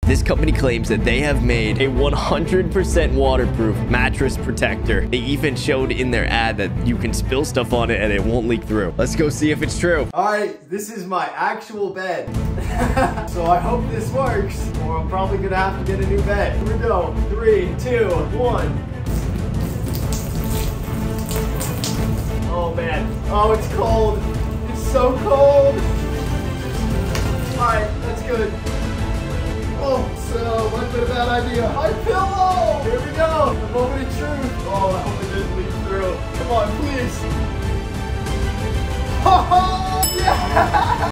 This company claims that they have made a 100% waterproof mattress protector. They even showed in their ad that you can spill stuff on it and it won't leak through. Let's go see if it's true. All right, this is my actual bed. So I hope this works, or I'm probably gonna have to get a new bed. Here we go. 3, 2, 1. Oh man. Oh, it's cold. It's so cold. All right, that's good. Oh, so might have been a bad idea. My pillow! Here we go. The moment of truth. Oh, I hope it didn't leak through. Come on, please. Oh, yeah!